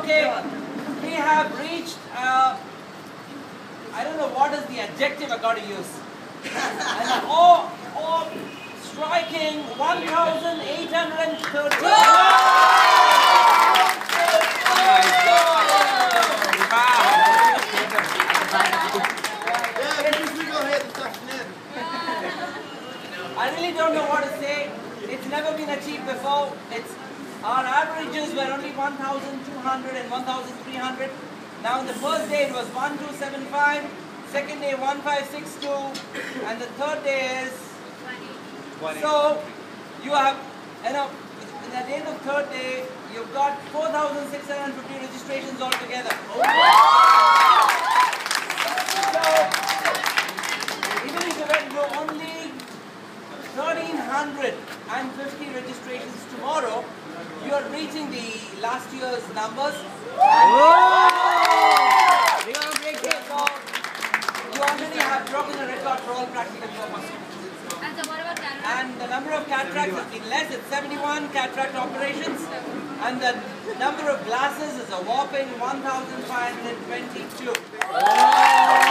Okay, we have reached, I don't know what is the adjective I got to use. An striking 1,830. I really don't know what to say. It's never been achieved before. Our averages were only 1,200 and 1,300. Now in the first day it was 1,275, second day 1,562, and the third day is. So you have, at the end of third day, you've got 4,650 registrations altogether. So even if you were to do only 1,350 registrations tomorrow, you are reaching the last year's numbers. We're going to break it. So you already have broken the record for all practical purposes. And the number of cataracts has been less. It's 71 cataract operations. And the number of glasses is a whopping 1,522.